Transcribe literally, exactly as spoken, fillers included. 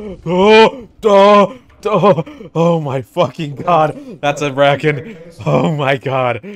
Oh, oh, oh, oh my fucking god. That's a bracken. Oh my god.